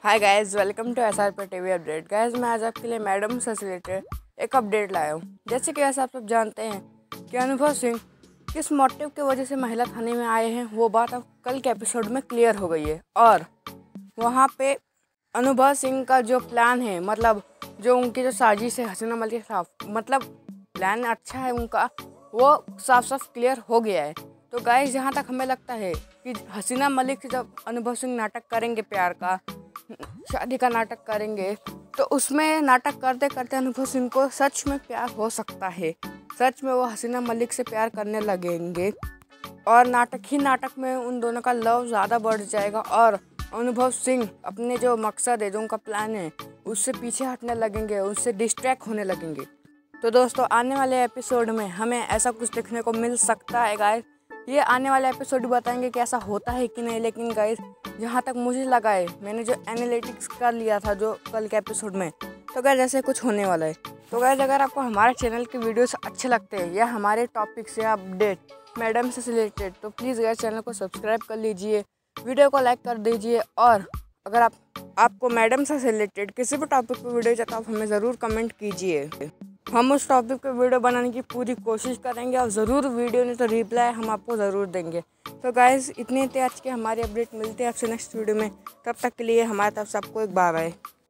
Hi guys, welcome to SR पर TV update. Guys, मैं आज आपके लिए मैडम से रिलेटेड एक अपडेट लाया हूँ। जैसे कि आप सब जानते हैं कि अनुभव सिंह किस मोटिव की वजह से महिला थाने में आए हैं, वो बात अब कल के एपिसोड में क्लियर हो गई है। और वहाँ पे अनुभव सिंह का जो प्लान है, मतलब जो उनकी जो साजिश है हसीना मलिक के खिलाफ, मतलब प्लान अच्छा है उनका, वो साफ साफ क्लियर हो गया है। तो गाइस, जहाँ तक हमें लगता है कि हसीना मलिक से जब अनुभव सिंह नाटक करेंगे, प्यार का शादी का नाटक करेंगे, तो उसमें नाटक करते करते अनुभव सिंह को सच में प्यार हो सकता है। सच में वो हसीना मलिक से प्यार करने लगेंगे और नाटक में उन दोनों का लव ज़्यादा बढ़ जाएगा और अनुभव सिंह अपने जो मकसद है, जो उनका प्लान है, उससे पीछे हटने लगेंगे, उससे डिस्ट्रैक्ट होने लगेंगे। तो दोस्तों, आने वाले एपिसोड में हमें ऐसा कुछ देखने को मिल सकता है गाइस। ये आने वाले एपिसोड बताएंगे कि ऐसा होता है कि नहीं। लेकिन गाइस, जहाँ तक मुझे लगा है, मैंने जो एनालिटिक्स कर लिया था जो कल के एपिसोड में, तो गाइस ऐसे कुछ होने वाला है। तो गाइस, अगर आपको हमारे चैनल के वीडियोस अच्छे लगते हैं या हमारे टॉपिक्स या अपडेट मैडम से रिलेटेड, तो प्लीज़ गाइस चैनल को सब्सक्राइब कर लीजिए, वीडियो को लाइक कर दीजिए। और अगर आपको मैडम से रिलेटेड किसी भी टॉपिक पर वीडियो चाहिए तो आप हमें ज़रूर कमेंट कीजिए। हम उस टॉपिक पे वीडियो बनाने की पूरी कोशिश करेंगे और ज़रूर वीडियो नहीं तो रिप्लाई हम आपको ज़रूर देंगे। तो गाइस, इतने थे आज के हमारे अपडेट। मिलते हैं आपसे नेक्स्ट वीडियो में। तब तक के लिए हमारे तरफ से आपको एक बाय बाय।